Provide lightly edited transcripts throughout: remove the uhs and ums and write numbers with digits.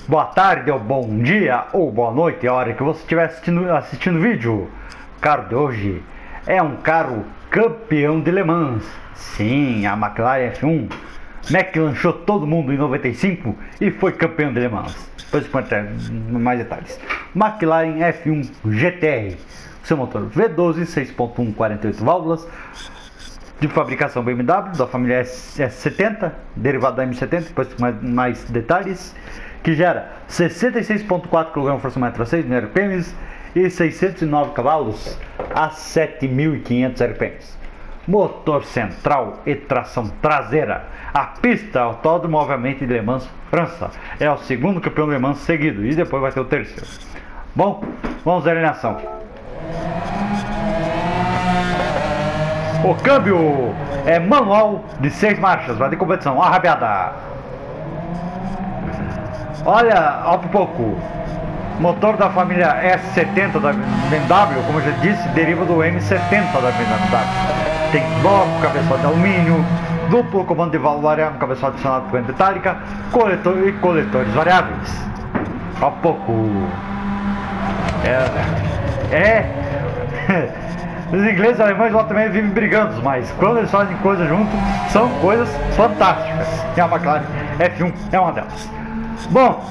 boa tarde, ou bom dia, ou boa noite, a hora que você estiver assistindo o vídeo. O carro de hoje é um carro campeão de Le Mans. Sim, a McLaren F1. Mac lançou todo mundo em 95 e foi campeão de Le Mans. Depois contar mais detalhes. McLaren F1 GTR. Seu motor V12 6.1 48 válvulas. De fabricação BMW, da família S70, derivado da M70, depois mais detalhes, que gera 66.4 kgfm a 6 RPM e 609 cavalos a 7.500 RPM. Motor central e tração traseira. A pista Autódromo, obviamente, de Le Mans, França. É o segundo campeão de Le Mans seguido e depois vai ter o terceiro. Bom, vamos ver em ação. O câmbio é manual de 6 marchas, vai de competição, arrabiada. Olha, ó por pouco. Motor da família S70 da BMW, como eu já disse, deriva do M70 da BMW. Tem bloco, cabeçote de alumínio, duplo comando de válvula variável, cabeçote adicionado por corrente metálica, coletor e coletores variáveis. Ó pouco. Os ingleses e alemães lá também vivem brigando, mas quando eles fazem coisas juntos, são coisas fantásticas. E a McLaren F1 é uma delas. Bom,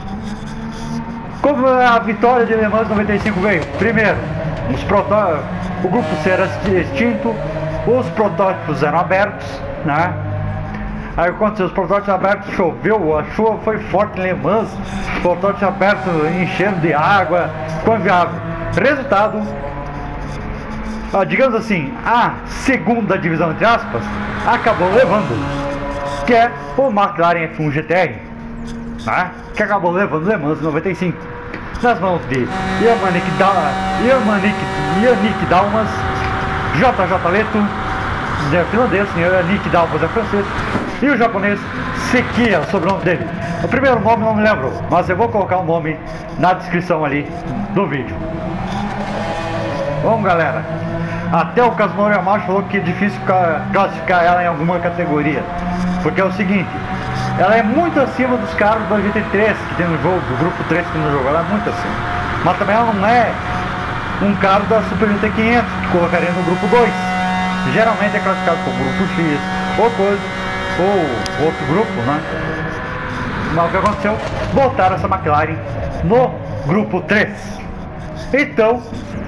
como a vitória de Le Mans 95 veio? Primeiro, o grupo C era extinto, os protótipos eram abertos, né? Aí aconteceu, os protótipos abertos, choveu, a chuva foi forte em Le Mans, os protótipos abertos enchendo de água, ficou inviável. Resultado, digamos assim, a segunda divisão, entre aspas, acabou levando, que é o McLaren F1 GTR, né? Que acabou levando Le Mans 95 nas mãos de Yannick Dalmas, JJ Leto, é finlandês, Yannick Dalmas é francês, e o japonês Sekia, o sobrenome dele. O primeiro nome não me lembro, mas eu vou colocar o nome na descrição ali do vídeo. Bom, galera, até o Kazunori Yamashi falou que é difícil classificar ela em alguma categoria, porque é o seguinte, ela é muito acima dos carros da GT3 que tem no jogo, do grupo 3 que tem no jogo, ela é muito acima. Mas também ela não é um carro da Super GT500 que colocaria no grupo 2. Geralmente é classificado como grupo X ou coisa, ou outro grupo, né? Mas o que aconteceu? Botaram essa McLaren no grupo 3. Então,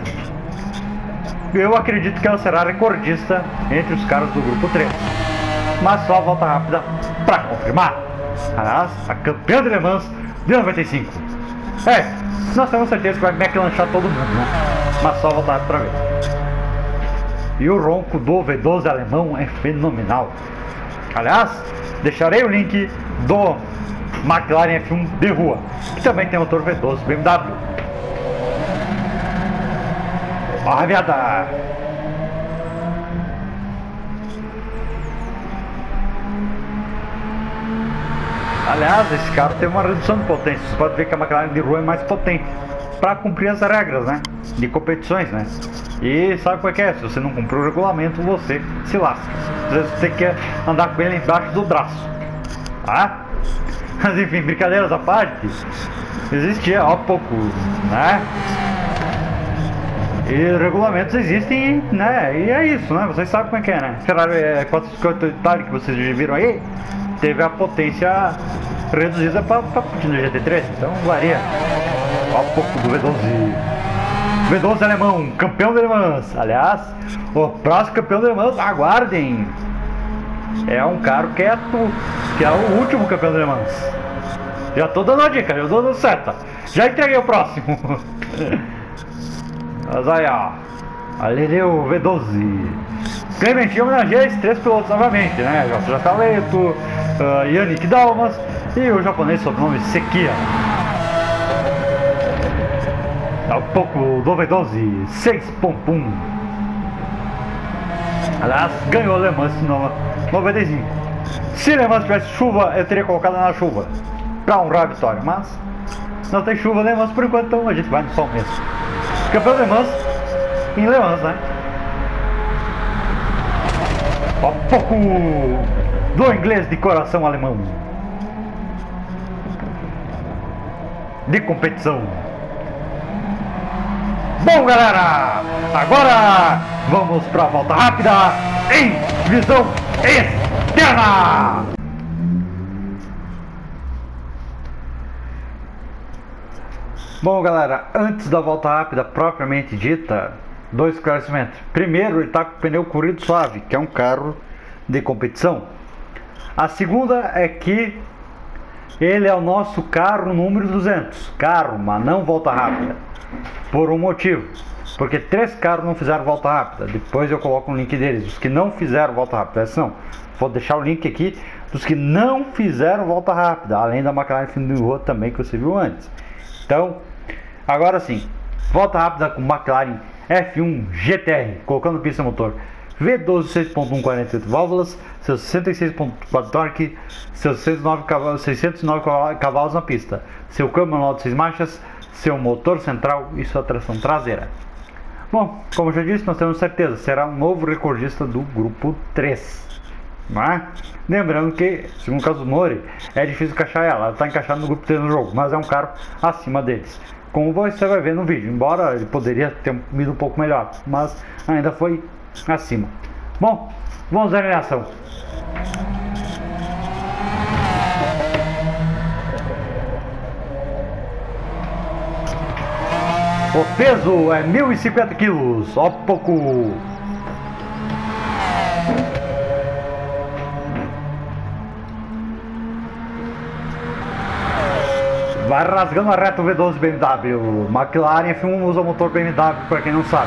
eu acredito que ela será recordista entre os caras do grupo 3. Mas só volta rápida para confirmar. Aliás, a campeã de Le Mans de 95. Nós temos certeza que vai McLanchar todo mundo, né? Mas só voltar rápido para ver. E o ronco do V12 alemão é fenomenal. Aliás, deixarei o link do McLaren F1 de rua, que também tem motor V12 BMW. Arrabiada! Aliás, esse carro tem uma redução de potência. Você pode ver que a McLaren de rua é mais potente para cumprir as regras, né, de competições, né? E sabe qual é que é? Se você não cumprir o regulamento, você se lasca. Às vezes você tem que andar com ele embaixo do braço, tá? Mas enfim, brincadeiras à parte, existia há pouco, né? E regulamentos existem, né? E é isso, né? Vocês sabem como é que é, né? Ferrari 450 que vocês já viram aí, teve a potência reduzida para no GT3, então varia. Ó, pouco do V12 alemão, campeão de Le Mans. Aliás, o próximo campeão de Le Mans, aguardem. É um carro quieto, que é o último campeão de Le Mans. Já tô dando a dica, já tô dando seta. Já entreguei o próximo. Mas aí, ó, ali o V12. Clementinho homenageia esses 3 pilotos novamente, né? JJ Leto, Yannick Dalmas e o japonês sobrenome Sekia. Dá um pouco do V12 6.1. Aliás, ganhou Le Mans no 95. Se Le Mans tivesse chuva, eu teria colocado na chuva pra honrar a vitória, mas não tem chuva Le Mans por enquanto, então a gente vai no sol mesmo. Campeão de Le Mans em Le Mans, né? Ó, pouco do inglês de coração alemão. de competição. Bom, galera, agora vamos para a volta rápida em visão externa. Bom, galera, antes da volta rápida propriamente dita, dois esclarecimentos. Primeiro, ele está com o pneu corrido suave, que é um carro de competição. A segunda é que ele é o nosso carro número 200, carro, mas não volta rápida, por um motivo, porque 3 carros não fizeram volta rápida. Depois eu coloco o link deles, os que não fizeram volta rápida. Não, vou deixar o link aqui dos que não fizeram volta rápida, além da McLaren F1 também, que você viu antes. Então, agora sim, volta rápida com McLaren F1 GTR, colocando pista motor V12 6.1 48 válvulas, seus 66.4 torque, seus 609 cavalos na pista, seu câmbio manual de 6 marchas, seu motor central e sua tração traseira. Bom, como eu já disse, nós temos certeza, será um novo recordista do grupo 3. Mas, lembrando que, segundo o caso do Mori, é difícil encaixar ela está encaixada no grupo 3 no jogo, mas é um carro acima deles. Como você vai ver no vídeo, embora ele poderia ter ido um pouco melhor, mas ainda foi acima. Bom, vamos ver a ação. O peso é 1050 quilos, ó pouco. Vai rasgando a reta o V12 BMW. McLaren F1 usa o motor BMW, para quem não sabe.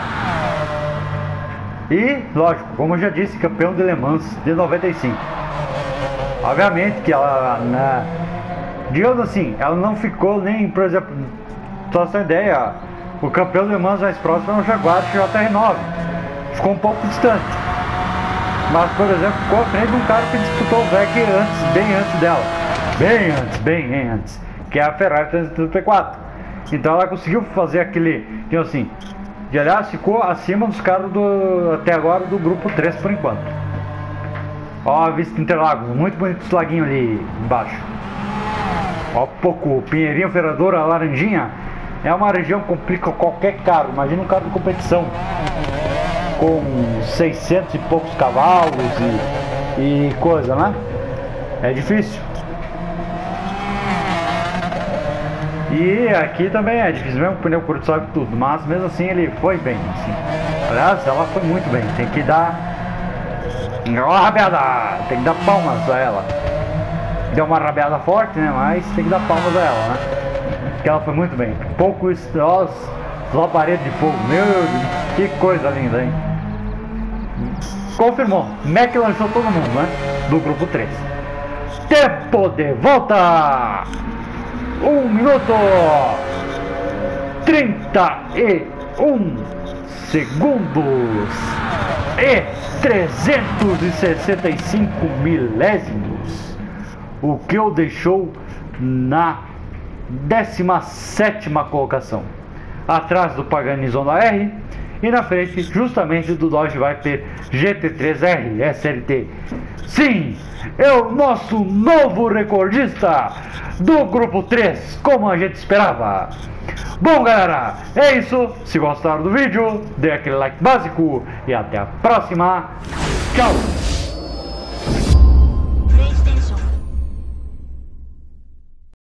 E, lógico, como eu já disse, campeão de Le Mans de 95. Obviamente que ela, digamos assim, ela não ficou nem, por exemplo, só essa ideia, o campeão de Le Mans mais próximo é o Jaguar XJR9. Ficou um pouco distante. Mas, por exemplo, ficou à frente de um cara que disputou o VEC antes, bem antes dela. Bem antes. Que é a Ferrari 334. Então ela conseguiu fazer aquele, assim, de aliás ficou acima dos caras até agora do grupo 3 por enquanto. Ó a vista Interlagos, muito bonito esse laguinho ali embaixo. Ó pouco, Pinheirinho, Ferradura, Laranjinha. É uma região que complica qualquer carro. Imagina um carro de competição com 600 e poucos cavalos e coisa, né? É difícil. E aqui também é difícil, mesmo o pneu curto sobe tudo, mas mesmo assim ele foi bem, assim. Aliás, ela foi muito bem, tem que dar uma rabiada, tem que dar palmas a ela. Deu uma rabiada forte, né, mas tem que dar palmas a ela, né, porque ela foi muito bem. Pouco os labaredos de fogo, meu Deus, que coisa linda, hein. Confirmou, Mac lançou todo mundo, né, do grupo 3. Tempo de volta! 1 minuto 31 segundos e 365 milésimos, o que o deixou na 17ª colocação, atrás do Pagani Zonda R e na frente justamente do Dodge Viper GT3R SLT. Sim, é o nosso novo recordista do grupo 3, como a gente esperava. Bom, galera, é isso. Se gostaram do vídeo, dê aquele like básico e até a próxima. Tchau!